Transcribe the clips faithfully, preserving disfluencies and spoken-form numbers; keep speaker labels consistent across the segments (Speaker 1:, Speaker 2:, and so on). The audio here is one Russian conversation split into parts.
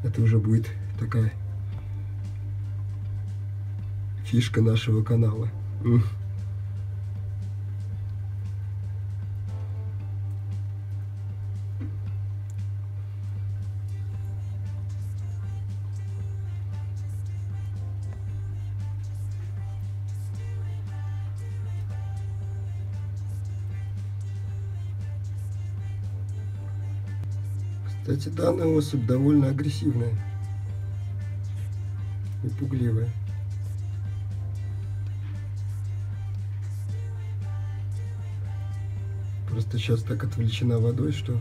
Speaker 1: Это уже будет такая фишка нашего канала. Кстати, данная особь довольно агрессивная и пугливая. Просто сейчас так отвлечена водой, что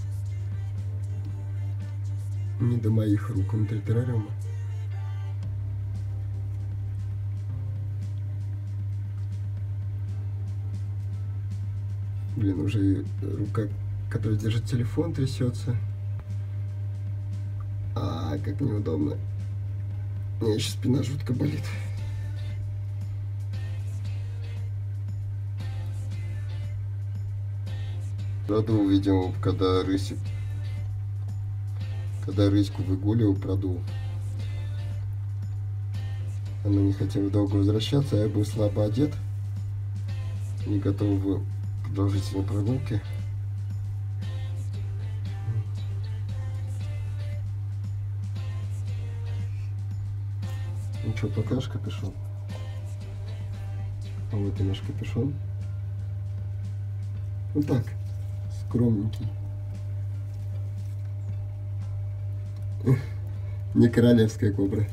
Speaker 1: не до моих рук внутри террариума. Блин, уже рука, которая держит телефон, трясется. А, как неудобно. У меня еще спина жутко болит. Продул, видимо, когда рысь, когда рыську выгуливал, продул. Она не хотела долго возвращаться, а я был слабо одет. Не готов был к продолжительной прогулке. Ну что, покажешь капюшон? А вот и наш капюшон. Вот так, скромненький. Не королевская кобра.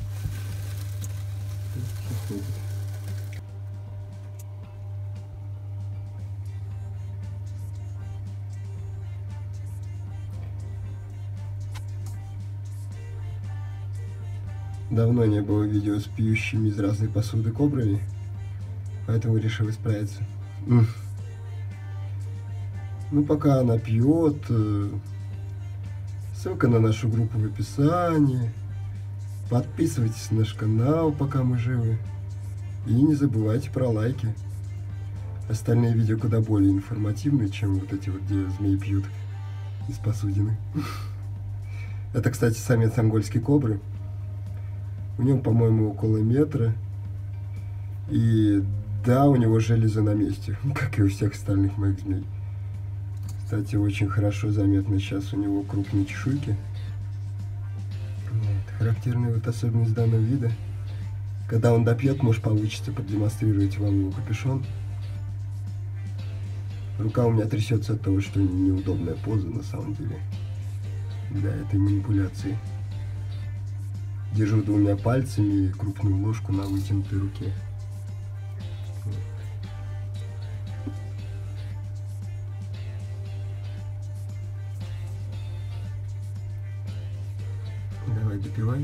Speaker 1: Давно не было видео с пьющими из разной посуды кобрами, поэтому решил исправиться. Ну, пока она пьет, ссылка на нашу группу в описании. Подписывайтесь на наш канал, пока мы живы. И не забывайте про лайки. Остальные видео куда более информативные, чем вот эти вот, где змеи пьют из посудины. Это, кстати, самец ангольской кобры. У него, по-моему, около метра. И да, у него железо на месте, как и у всех остальных моих змей. Кстати, очень хорошо заметно сейчас у него крупные чешуйки. Вот. Характерная вот особенность данного вида. Когда он допьет, может получится продемонстрировать вам его капюшон. Рука у меня трясется от того, что неудобная поза на самом деле для этой манипуляции. Держу двумя пальцами крупную ложку на вытянутой руке. Давай, допивай.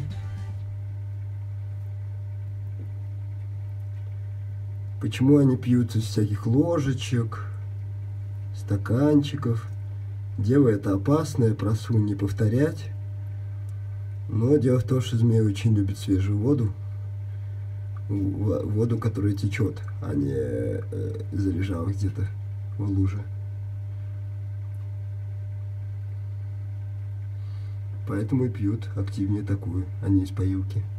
Speaker 1: Почему они пьют из всяких ложечек, стаканчиков? Дело это опасное, прошу не повторять. Но дело в том, что змеи очень любят свежую воду. Воду, которая течет, а не э, залежала где-то в луже. Поэтому и пьют активнее такую, а не из поилки.